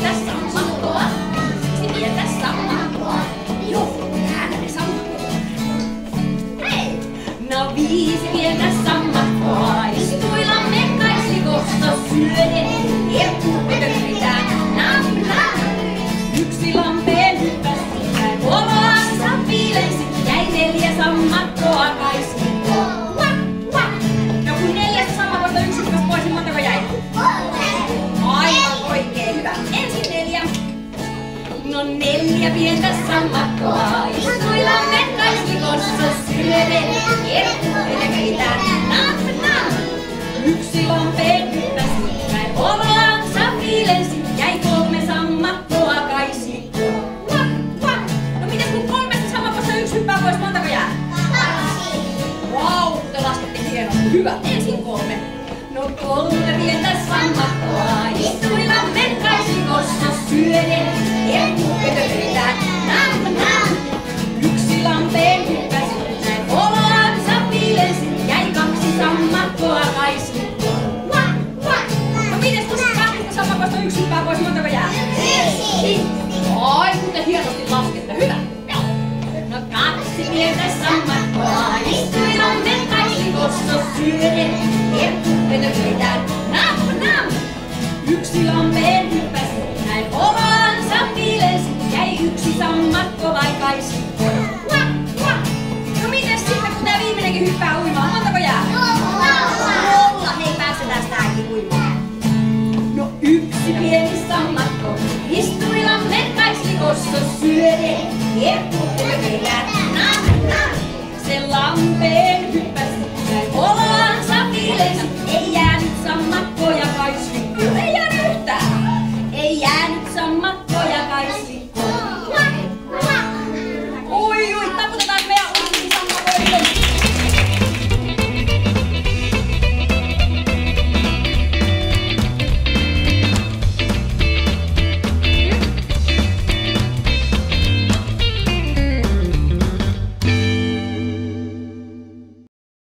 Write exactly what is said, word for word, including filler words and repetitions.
pientä sammakkoa? Yksi pientä sammakkoa. Joo, täällä ne sammakkoa. Hei! No viisi pientä sammakkoa. Istuillamme kaislikossa syöden. Herkkupötökritään. Nam, nam. Yksi lampeen hyppäsi. Näin oloansa piilensi. Jäi neljä sammakkoa kaislikoon. No kun neljästä sammakosta yksi hyppäsi pois, niin montako jäi? Aivan oikein hyvä. Ensin neljä. No neljä pientä sammakkoa. Istuillamme kaislikossa syöden. Herkkupötökritään. Nam, nam. Yksi lampeen hyppäsi. Näin oloansa piilensi. Jäi kolme sammakkoa kaislikoon. No mites kun kolmesta sammakosta yksi hyppää pois, montako jää? Vau, te laskette hienosti. Hyvä. Ensin kolme. No kolme pientä sammakkoa. Istuillamme kaislikossa syöden. Herkkupötökritään. Nam, nam. Yksi lampeen hyppäsi. Näin oloansa piilensi. Jäi kaksi sammakkoa kaislikoon. No mites kun kahdesta sammakosta yksi hyppää pois, montako jää? Yksi. Ai, kuten hienosti laskette. Hyvä. No kaksi pientä sammakkoa. Istuillamme kaislikossa syöden. Herkkupötökritään. Nam, nam. Yksi lampeen hyppäsi. Näin oloansa piilensi. Jäi yksi sammakko vai kaislikoon. No mites sitten kun tää viimeinenkin hyppää uimaan? Montako jää? Nolla. Hei, päästetään tääkin uimaan. No yksi pieni sammakko. Istuillamme kaislikossa syöden. Herkkupötökritään. Nam, nam. Se lampeen hyppäsi. Näin oloansa piilensi.